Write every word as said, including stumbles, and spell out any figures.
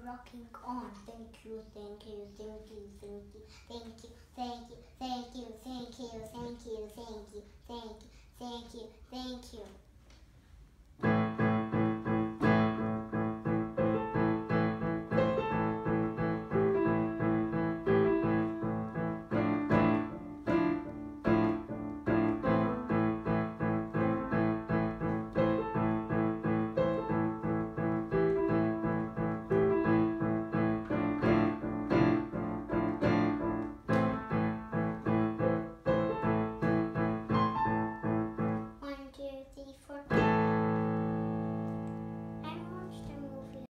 rocking on. Thank you, thank you, thank you, thank you, thank you, thank you, thank you, thank you, thank you, thank you, thank you, thank you, thank you.